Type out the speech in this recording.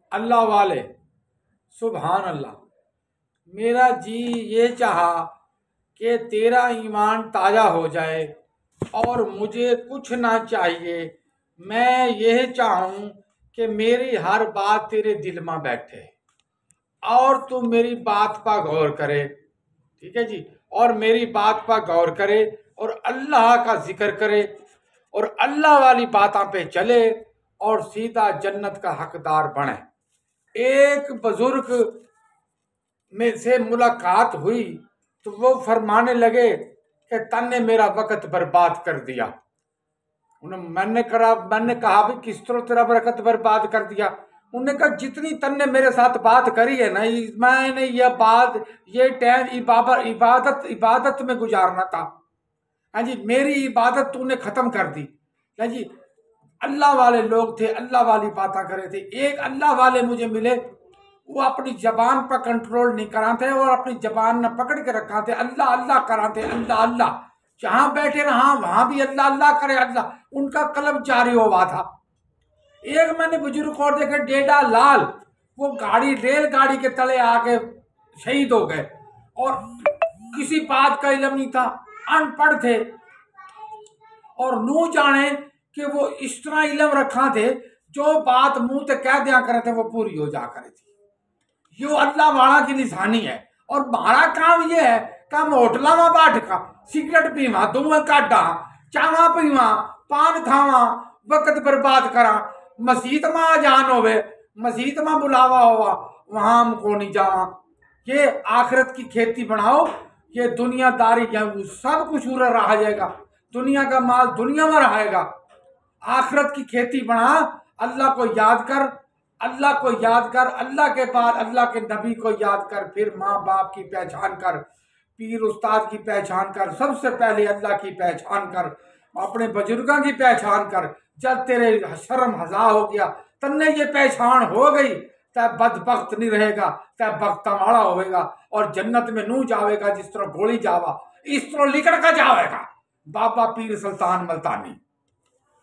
अल्लाह वाले, सुभान अल्लाह। मेरा जी ये चाहा कि तेरा ईमान ताज़ा हो जाए और मुझे कुछ ना चाहिए। मैं यह चाहूँ कि मेरी हर बात तेरे दिल में बैठे और तू मेरी बात पर गौर करे, ठीक है जी, और मेरी बात पर गौर करे और अल्लाह का जिक्र करे और अल्लाह वाली बातों पे चले और सीधा जन्नत का हकदार बने। एक बुजुर्ग में से मुलाकात हुई तो वो फरमाने लगे कि तन्ने मेरा वक्त बर्बाद कर दिया। मैंने कहा भी किस तरह तेरा वक्त बर्बाद कर दिया। उन्होंने कहा जितनी तन्ने मेरे साथ बात करी है ना, मैंने यह बात ये टाइम इबादत में गुजारना था। हाँ जी, मेरी इबादत तूने खत्म कर दी। हाँ जी, अल्लाह वाले लोग थे, अल्लाह वाली बातें करे थे। एक अल्लाह वाले मुझे मिले, वो अपनी जबान पर कंट्रोल नहीं कराते और अपनी जबान न पकड़ के रखा थे, अल्लाह अल्लाह कराते, अल्लाह अल्लाह। जहां बैठे रहा वहां भी अल्लाह अल्लाह करे, अल्लाह उनका कलम जारी हुआ था। एक मैंने बुजुर्ग और देखे, डेडा लाल, वो रेलगाड़ी के तले आके शहीद हो गए और किसी बात का इल्म नहीं था, अनपढ़ थे और नू जाने कि वो इस तरह इल्म रखा थे जो बात मुंह ते कह दिया करे थे वो पूरी हो जा करे थी। यो अल्लाह वाला की निशानी है। और हमारा काम ये है कि हम होटलों में बैठ का सिगरेट पीवा, धुआं काटा, चावा पीवा, पान खावा, वक्त बर्बाद करा। मस्जिद में अजान होवे, मस्जिद में बुलावा हुआ, वहां हमको नहीं जावा। ये आखिरत की खेती बनाओ, ये दुनियादारी सब कुछ उधर रहा जाएगा, दुनिया का माल दुनिया में रहेगा। आखिरत की खेती बना, अल्लाह को याद कर, अल्लाह को याद कर, अल्लाह के बाद अल्लाह के नबी को याद कर, फिर माँ बाप की पहचान कर, पीर उस्ताद की पहचान कर, सबसे पहले अल्लाह की पहचान कर, अपने बुजुर्गों की पहचान कर। जब तेरे शर्म हजा हो गया, तन्ने ये पहचान हो गई, तब बदबख्त नहीं रहेगा, तब बख्तवाड़ा होएगा और जन्नत में नू जावेगा जिस तरह गोली जावा, इस तरह लिकड़ का जावेगा। बाबा पीर सुल्तान मल्तानी।